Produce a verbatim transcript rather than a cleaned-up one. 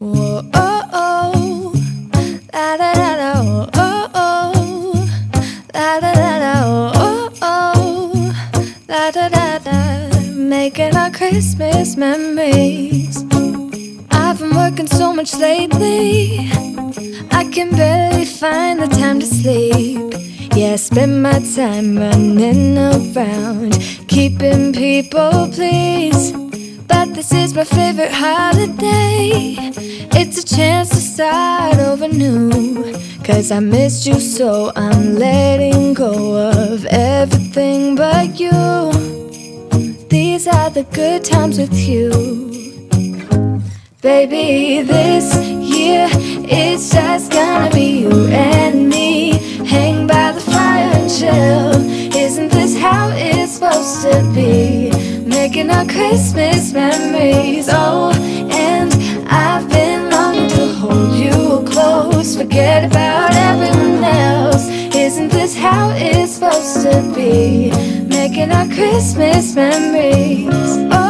Whoa, oh, oh, la da da da, oh, oh, oh, la da da da, oh, oh, oh, la da da da, making our Christmas memories. I've been working so much lately, I can barely find the time to sleep. Yeah, I spend my time running around, keeping people pleased. But this is my favorite holiday. It's a chance to start over new. Cause I missed you so I'm letting go of everything but you. These are the good times with you. Baby, this year it's just gonna be you and me. Hang by the fire and chill. Isn't this how it's supposed to be? Making our Christmas memories. Oh, and I've been longing to hold you close. Forget about everyone else. Isn't this how it's supposed to be? Making our Christmas memories. Oh,